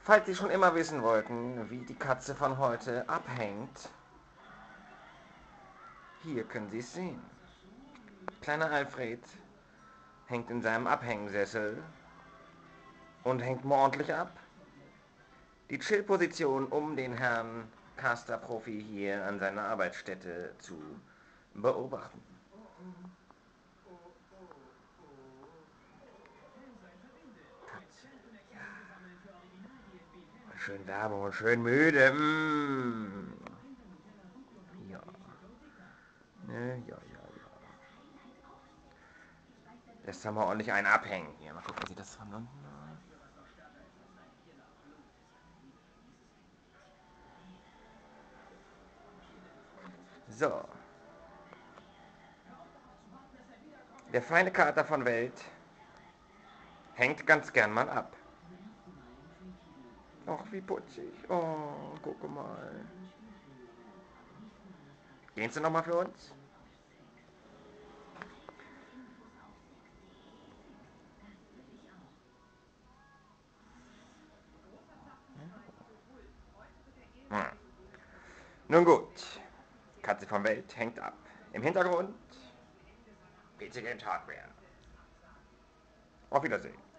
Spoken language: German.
Falls Sie schon immer wissen wollten, wie die Katze von heute abhängt, hier können Sie es sehen. Kleiner Alfred hängt in seinem Abhängsessel und hängt ordentlich ab. Die Chill-Position, um den Herrn Caster-Profi hier an seiner Arbeitsstätte zu beobachten. Katze, ja. Schön Werbung und schön müde. Ja. Ne, ja, ja, ja. Lässt haben wir ordentlich einen abhängen. Hier, mal gucken, wie das von unten. So. Der feine Kater von Welt hängt ganz gern mal ab. Ach, wie putzig. Oh, guck mal. Gehen Sie nochmal für uns? Hm. Nun gut. Katze von Welt hängt ab. Im Hintergrund PC Games Hardware. Auf Wiedersehen.